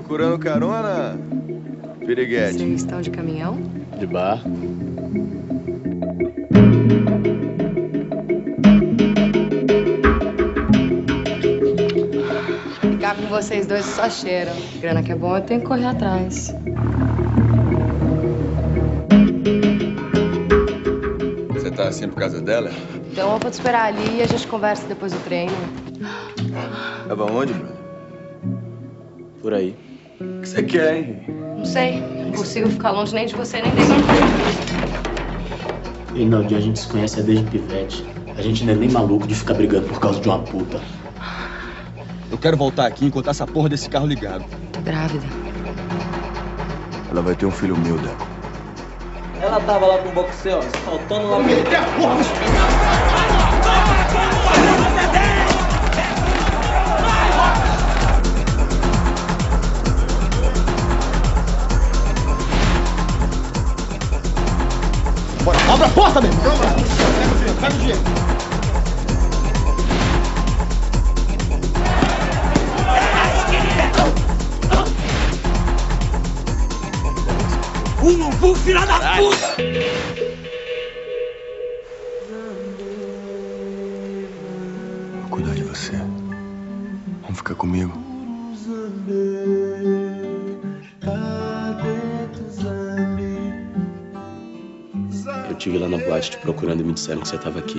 Procurando carona, piriguete? Vocês estão de caminhão? De barco. Ficar com vocês dois só cheiro. Grana que é bom, eu tenho que correr atrás. Você tá assim por causa dela? Então eu vou te esperar ali e a gente conversa depois do treino. Tava onde, brother? Por aí. O que você quer, hein? Não sei, não consigo ficar longe nem de você, nem dele. E Naldinho, a gente se conhece desde pivete. A gente não é nem maluco de ficar brigando por causa de uma puta. Eu quero voltar aqui e encontrar essa porra desse carro ligado. Grávida. Ela vai ter um filho meu, Deco. Ela tava lá com o boxeo, saltando lá. Bora, abre a porta, meu irmão! Pega o dinheiro! Um filho da puta! Vou cuidar de você. Vamos ficar comigo. Eu tive lá na boate te procurando e me disseram que você tava aqui.